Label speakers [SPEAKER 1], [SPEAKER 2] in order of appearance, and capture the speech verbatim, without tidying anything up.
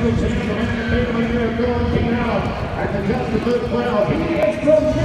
[SPEAKER 1] Ladies and gentlemen, they're going out at the Custom Boot twelve.